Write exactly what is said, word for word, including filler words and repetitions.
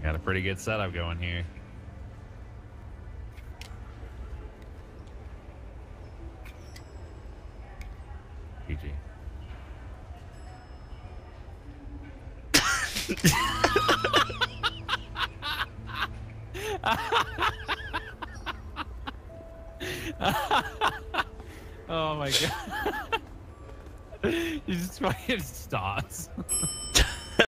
Got a pretty good setup going here. G G. Oh my god. He just fucking stops.